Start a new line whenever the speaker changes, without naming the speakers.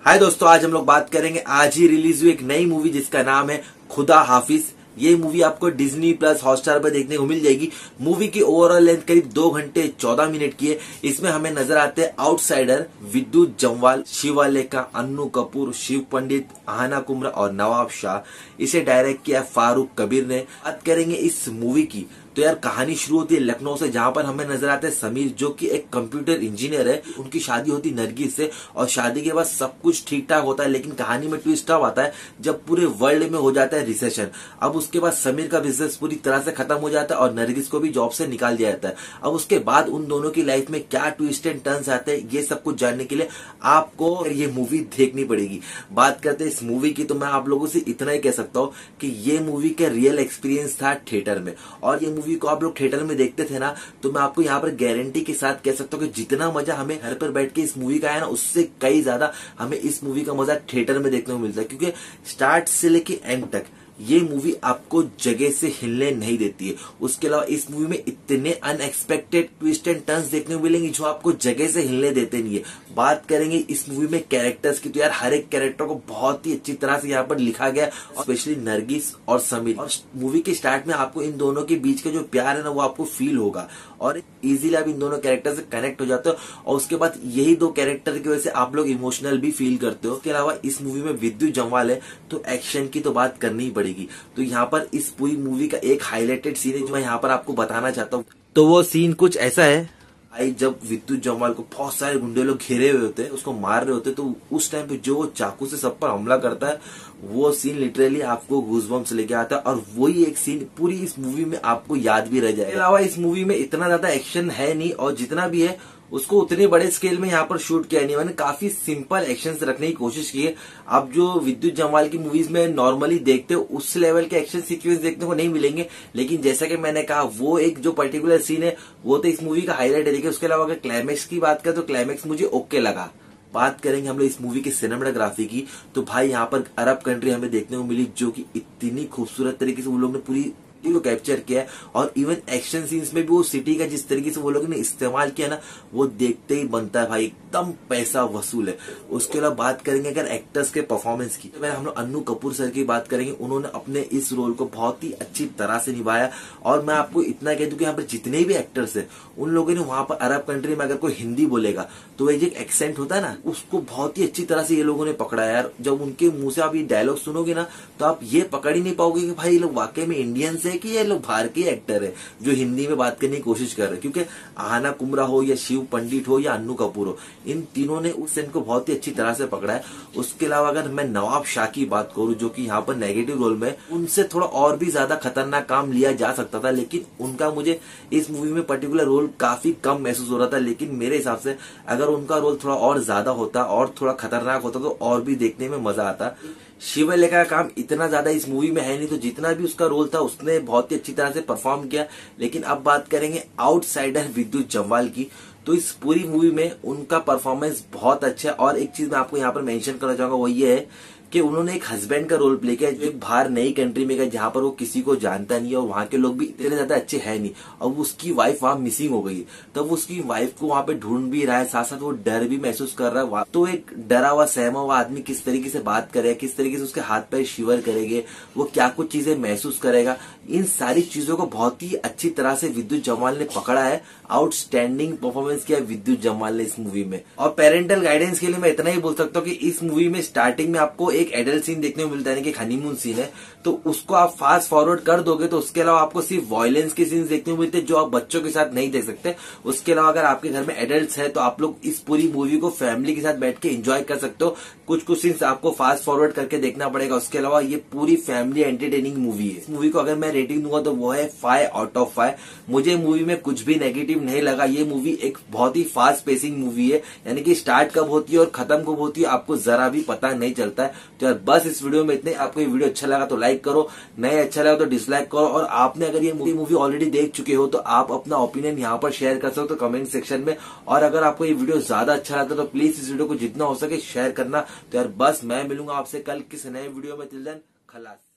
हाय दोस्तों, आज हम लोग बात करेंगे आज ही रिलीज हुई एक नई मूवी जिसका नाम है खुदा हाफिज। ये मूवी आपको डिज्नी प्लस हॉटस्टार पर देखने को मिल जाएगी। मूवी की ओवरऑल लेंथ करीब 2 घंटे 14 मिनट की है। इसमें हमें नजर आते हैं आउटसाइडर, विद्युत जम्वाल, शिवालेखा, अन्नू कपूर, शिव पंडित, आहना कुमरा और नवाब शाह। इसे डायरेक्ट किया फारूक कबीर ने। बात करेंगे इस मूवी की तो यार कहानी शुरू होती है लखनऊ से, जहां पर हमें नजर आते हैं समीर जो कि एक कंप्यूटर इंजीनियर है। उनकी शादी होती नरगिस से और शादी के बाद सब कुछ ठीक ठाक होता है, लेकिन कहानी में ट्विस्ट अब आता है जब पूरे वर्ल्ड में हो जाता है रिसेशन। अब उसके बाद समीर का बिजनेस पूरी तरह से खत्म हो जाता है और नरगिस को भी जॉब से निकाल दिया जाता है। अब उसके बाद उन दोनों की लाइफ में क्या ट्विस्ट एंड टर्न्स आते हैं, ये सब कुछ जानने के लिए आपको ये मूवी देखनी पड़ेगी। बात करते हैं इस मूवी की तो मैं आप लोगों से इतना ही कह सकता हूँ कि ये मूवी का रियल एक्सपीरियंस था थिएटर में, और ये मूवी को आप लोग थिएटर में देखते थे ना, तो मैं आपको यहाँ पर गारंटी के साथ कह सकता हूँ कि जितना मजा हमें घर पर बैठ के इस मूवी का है ना, उससे कई ज्यादा हमें इस मूवी का मजा थिएटर में देखने को मिलता है। क्योंकि स्टार्ट से लेके एंड तक ये मूवी आपको जगह से हिलने नहीं देती है। उसके अलावा इस मूवी में इतने अनएक्सपेक्टेड ट्विस्ट एंड टर्न्स देखने को मिलेंगे जो आपको जगह से हिलने देते नहीं है। बात करेंगे इस मूवी में कैरेक्टर्स की तो यार हर एक कैरेक्टर को बहुत ही अच्छी तरह से यहाँ पर लिखा गया, स्पेशली नरगिस और समीर। और मूवी के स्टार्ट में आपको इन दोनों के बीच का जो प्यार है ना, वो आपको फील होगा और इजीली आप इन दोनों कैरेक्टर से कनेक्ट हो जाते हो। और उसके बाद यही दो कैरेक्टर की वजह से आप लोग इमोशनल भी फील करते हो। इसके अलावा इस मूवी में विद्युत जम्वाल है तो एक्शन की तो बात करनी ही पड़ेगी। तो यहाँ पर इस पूरी मूवी का एक हाईलाइटेड सीन है जो मैं यहाँ पर आपको बताना चाहता हूँ। तो वो सीन कुछ ऐसा है भाई, जब विद्युत जम्वाल को बहुत सारे गुंडे लोग घेरे हुए होते हैं, उसको मार रहे होते हैं, तो उस टाइम पे जो वो चाकू से सब पर हमला करता है, वो सीन लिटरली आपको गूज़बम्प्स लेके आता है। और वही एक सीन पूरी इस मूवी में आपको याद भी रह जाएगा। इसके अलावा इस मूवी में इतना ज्यादा एक्शन है नहीं, और जितना भी है उसको उतने बड़े स्केल में यहाँ पर शूट किया नहीं। मैंने काफी सिंपल एक्शन रखने की कोशिश की है। आप जो विद्युत जम्वाल की मूवीज में नॉर्मली देखते हो उस लेवल के एक्शन सीक्वेंस देखने को नहीं मिलेंगे, लेकिन जैसा कि मैंने कहा वो एक जो पर्टिकुलर सीन है वो तो इस मूवी का हाईलाइट है। देखिए उसके अलावा अगर क्लाइमैक्स की बात करें तो क्लाइमैक्स मुझे ओके लगा। बात करेंगे हम लोग इस मूवी के सिनेमेटोग्राफी की तो भाई यहाँ पर अरब कंट्री हमें देखने को मिली, जो कि इतनी खूबसूरत तरीके से वो लोग ने पूरी को कैप्चर किया है। और इवन एक्शन सीन्स में भी वो सिटी का जिस तरीके से वो लोगों ने इस्तेमाल किया ना, वो देखते ही बनता है भाई, एकदम पैसा वसूल है। उसके अलावा बात करेंगे अगर एक्टर्स के परफॉर्मेंस की तो हम लोग अन्नू कपूर सर की बात करेंगे। उन्होंने अपने इस रोल को बहुत ही अच्छी तरह से निभाया। और मैं आपको इतना कह दूं कि यहाँ पर जितने भी एक्टर्स है उन लोगों ने वहां पर अरब कंट्री में अगर कोई हिंदी बोलेगा तो ये जो एक्सेंट होता है ना, उसको बहुत ही अच्छी तरह से ये लोगों ने पकड़ा यार। जब उनके मुंह से आप ये डायलॉग सुनोगे ना तो आप ये पकड़ ही नहीं पाओगे कि भाई ये लोग वाकई में इंडियंस है कि ये लोग बाहर के एक्टर है जो हिंदी में बात करने की कोशिश कर रहे हैं। क्योंकि आहना कुमरा हो या शिव पंडित हो या अन्नू कपूर हो, इन तीनों ने उस सेंट को बहुत ही अच्छी तरह से पकड़ा है। उसके अलावा अगर मैं नवाब शाह की बात करूं जो कि यहाँ पर नेगेटिव रोल में, उनसे थोड़ा और भी ज्यादा खतरनाक काम लिया जा सकता था, लेकिन उनका मुझे इस मूवी में पर्टिकुलर रोल काफी कम महसूस हो रहा था। लेकिन मेरे हिसाब से अगर उनका रोल थोड़ा और ज्यादा होता और थोड़ा खतरनाक होता तो और भी देखने में मजा आता। शिवलेखा का काम इतना ज्यादा इस मूवी में है नहीं, तो जितना भी उसका रोल था उसने बहुत ही अच्छी तरह से परफॉर्म किया। लेकिन अब बात करेंगे आउटसाइडर विद्युत जम्वाल की, तो इस पूरी मूवी में उनका परफॉर्मेंस बहुत अच्छा है। और एक चीज मैं आपको यहाँ पर मेंशन करना चाहूंगा वो ये है कि उन्होंने एक हस्बैंड का रोल प्ले किया जो एक बाहर नई कंट्री में गया जहां पर वो किसी को जानता नहीं है और वहां के लोग भी इतने ज्यादा अच्छे है नहीं। अब उसकी वाइफ वहां मिसिंग हो गई, तब उसकी वाइफ को वहां पे ढूंढ भी रहा है, साथ साथ वो डर भी महसूस कर रहा है। तो एक डरा हुआ सहमा हुआ आदमी किस तरीके से बात करेगा, किस तरीके से उसके हाथ पैर शिवर करेंगे, वो क्या कुछ चीजें महसूस करेगा, इन सारी चीजों को बहुत ही अच्छी तरह से विद्युत जम्वाल ने पकड़ा है। आउटस्टैंडिंग परफॉर्मेंस किया विद्युत जम्वाल ने इस मूवी में। और पेरेंटल गाइडेंस के लिए मैं इतना ही बोल सकता हूँ कि इस मूवी में स्टार्टिंग में आपको एक एडल्ट सीन देखने को मिलता है, कि हनीमून सीन है, तो उसको आप फास्ट फॉरवर्ड कर दोगे तो उसके अलावा आपको सिर्फ वायलेंस के सीन्स देखने को मिलते हैं जो आप बच्चों के साथ नहीं देख सकते। उसके अलावा अगर आपके घर में एडल्ट्स है तो आप लोग इस पूरी मूवी को फैमिली के साथ बैठ के एंजॉय कर सकते हो। कुछ सीन्स आपको फास्ट फॉरवर्ड करके देखना पड़ेगा। उसके अलावा ये पूरी फैमिली एंटरटेनिंग मूवी है। इस मूवी को अगर मैं रेटिंग दूंगा तो वो है 5 आउट ऑफ 5। मुझे मूवी में कुछ भी नेगेटिव नहीं लगा। ये मूवी एक बहुत ही फास्ट पेसिंग मूवी है, यानी कि स्टार्ट कब होती है और खत्म कब होती है आपको जरा भी पता नहीं चलता है। तो यार बस इस वीडियो में इतने। आपको ये वीडियो अच्छा लगा तो लाइक करो, नहीं अच्छा लगा तो डिसलाइक करो। और आपने अगर ये मूवी ऑलरेडी देख चुके हो तो आप अपना ओपिनियन यहाँ पर शेयर कर सकते हो कमेंट सेक्शन में। और अगर आपको ये वीडियो ज्यादा अच्छा लगता है तो प्लीज इस वीडियो को जितना हो सके शेयर करना। तो यार बस मैं मिलूंगा आपसे कल किसी नए वीडियो में। टिल देन खलास।